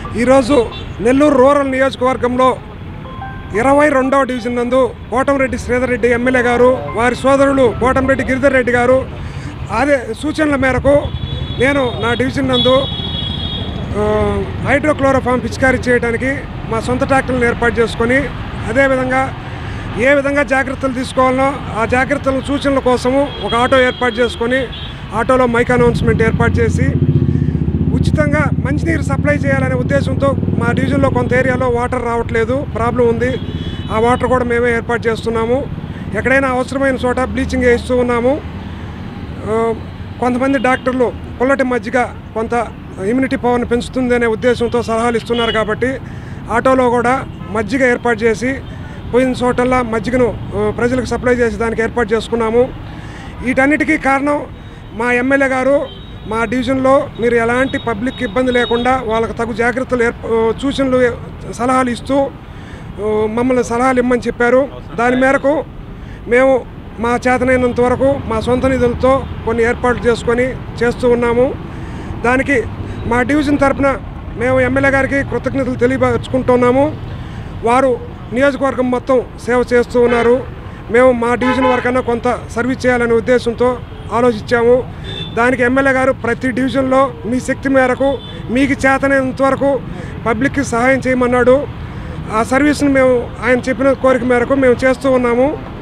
ఈరోజు నెల్లూరు రూరల్ నియోజకవర్గంలో 22వ డివిజన్ నందు కోటంరెడ్డి శ్రీధర్ రెడ్డి ఎమ్మెల్యే గారు వారి సోదరులు కోటంరెడ్డి గిరిధర్ రెడ్డి గారు అదే సూచనల మేరకు నేను నా డివిజన్ నందు హైడ్రోక్లోరోఫామ్ పిచికారీ చేయడానికి మా సొంత ట్రాక్టర్లను ఏర్పాటు చేసుకొని అదేవిధంగా ఏ విధంగా జాగ్రత్తలు తీసుకోవాలనో ఆ జాగ్రత్తల సూచనల కోసము ఒక ఆటో ఏర్పాటు చేసుకొని ఆటోలో మైక్ అనౌన్స్మెంట్ ఏర్పాటు చేసి ఉచితంగా మంచినీరు సప్లై చేయాలనే ఉద్దేశంతో మా డివిజన్లో కొంత ఏరియాలో వాటర్ రావట్లేదు, ప్రాబ్లం ఉంది. ఆ వాటర్ కూడా మేమే ఏర్పాటు చేస్తున్నాము. ఎక్కడైనా అవసరమైన చోట బ్లీచింగ్ వేస్తూ ఉన్నాము. కొంతమంది డాక్టర్లు పుల్లటి మజ్జిగ కొంత ఇమ్యూనిటీ పవర్ని పెంచుతుంది అనే ఉద్దేశంతో సలహాలు ఇస్తున్నారు కాబట్టి ఆటోలో కూడా మజ్జిగ ఏర్పాటు చేసి పోయిన చోటల్లా మజ్జిగను ప్రజలకు సప్లై చేసి దానికి ఏర్పాటు చేసుకున్నాము. వీటన్నిటికీ కారణం మా ఎమ్మెల్యే గారు మా డివిజన్లో మీరు ఎలాంటి పబ్లిక్ ఇబ్బంది లేకుండా వాళ్ళకి తగు జాగ్రత్తలు సూచనలు సలహాలు ఇస్తూ మమ్మల్ని సలహాలు ఇమ్మని చెప్పారు. దాని మేరకు మేము మా చేతనైనంత వరకు మా సొంత నిధులతో కొన్ని ఏర్పాట్లు చేసుకొని చేస్తూ ఉన్నాము. దానికి మా డివిజన్ తరఫున మేము ఎమ్మెల్యే గారికి కృతజ్ఞతలు తెలియపరుచుకుంటున్నాము. వారు నియోజకవర్గం మొత్తం సేవ చేస్తూ ఉన్నారు. మేము మా డివిజన్ వరకన్నా కొంత సర్వీస్ చేయాలనే ఉద్దేశంతో ఆలోచించాము. దానికి ఎమ్మెల్యే గారు ప్రతి డివిజన్లో మీ శక్తి మేరకు మీకు చేతనైనంత వరకు పబ్లిక్కి సహాయం చేయమన్నాడు. ఆ సర్వీస్ను మేము ఆయన చెప్పిన కోరిక మేరకు మేము చేస్తూ ఉన్నాము.